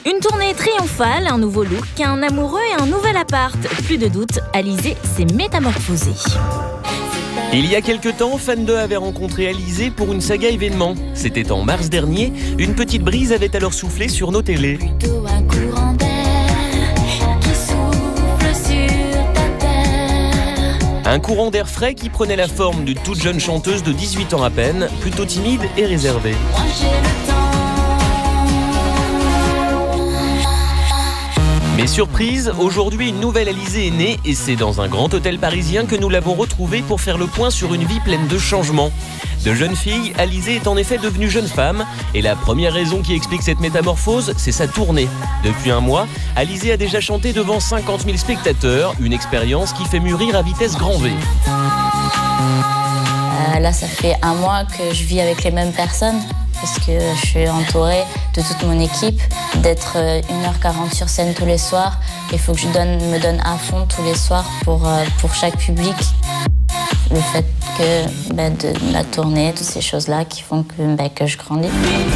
Une tournée triomphale, un nouveau look, un amoureux et un nouvel appart. Plus de doute, Alizée s'est métamorphosée. Il y a quelque temps, Fan 2 avait rencontré Alizée pour une saga événement. C'était en mars dernier. Une petite brise avait alors soufflé sur nos télés. Un courant d'air frais qui prenait la forme d'une toute jeune chanteuse de 18 ans à peine, plutôt timide et réservée. Mais surprise, aujourd'hui une nouvelle Alizée est née et c'est dans un grand hôtel parisien que nous l'avons retrouvée pour faire le point sur une vie pleine de changements. De jeune fille, Alizée est en effet devenue jeune femme et la première raison qui explique cette métamorphose, c'est sa tournée. Depuis un mois, Alizée a déjà chanté devant 50 000 spectateurs, une expérience qui fait mûrir à vitesse grand V. Là, ça fait un mois que je vis avec les mêmes personnes parce que je suis entourée de toute mon équipe. D'être 1h40 sur scène tous les soirs, il faut que je me donne à fond tous les soirs pour chaque public. Le fait que de la tournée, toutes ces choses-là qui font que je grandis.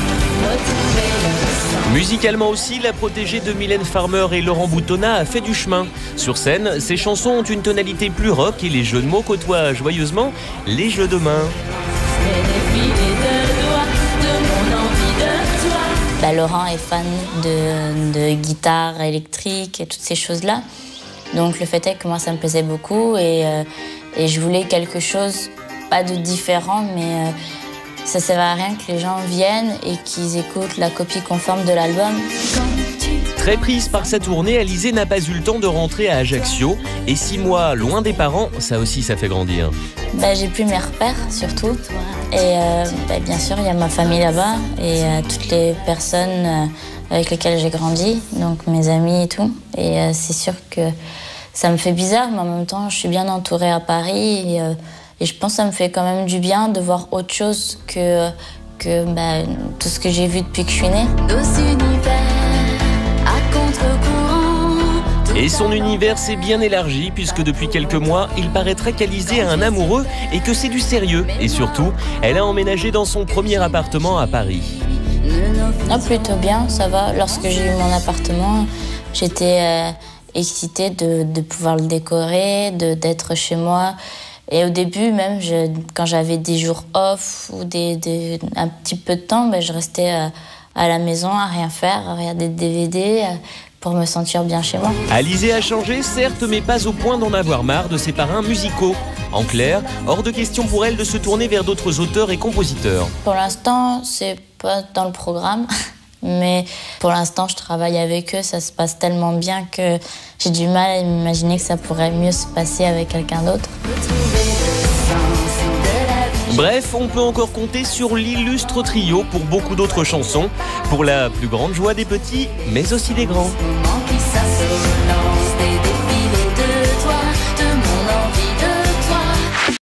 Musicalement aussi, la protégée de Mylène Farmer et Laurent Boutonnat a fait du chemin. Sur scène, ses chansons ont une tonalité plus rock et les jeux de mots côtoient joyeusement les jeux de mains. Laurent est fan de guitare électrique et toutes ces choses-là. Donc le fait est que moi, ça me plaisait beaucoup et je voulais quelque chose, pas de différent, mais ça ne sert à rien que les gens viennent et qu'ils écoutent la copie conforme de l'album. Très prise par sa tournée, Alizée n'a pas eu le temps de rentrer à Ajaccio. Et 6 mois loin des parents, ça aussi, ça fait grandir. J'ai plus mes repères, surtout. Et bien sûr, il y a ma famille là-bas et toutes les personnes avec lesquelles j'ai grandi, donc mes amis et tout. Et c'est sûr que ça me fait bizarre, mais en même temps, je suis bien entourée à Paris. Et je pense que ça me fait quand même du bien de voir autre chose que tout ce que j'ai vu depuis que je suis née. Et son univers s'est bien élargi puisque depuis quelques mois, il paraîtrait qu'Alizée a un amoureux et que c'est du sérieux. Et surtout, elle a emménagé dans son premier appartement à Paris. Plutôt bien, ça va. Lorsque j'ai eu mon appartement, j'étais excitée de pouvoir le décorer, d'être chez moi. Et au début, même, quand j'avais des jours off ou un petit peu de temps, je restais à la maison à rien faire, à regarder des DVD pour me sentir bien chez moi. Alizée a changé, certes, mais pas au point d'en avoir marre de ses parrains musicaux. En clair, hors de question pour elle de se tourner vers d'autres auteurs et compositeurs. Pour l'instant, c'est pas dans le programme. Mais pour l'instant, je travaille avec eux, ça se passe tellement bien que j'ai du mal à imaginer que ça pourrait mieux se passer avec quelqu'un d'autre. Bref, on peut encore compter sur l'illustre trio pour beaucoup d'autres chansons, pour la plus grande joie des petits, mais aussi des grands.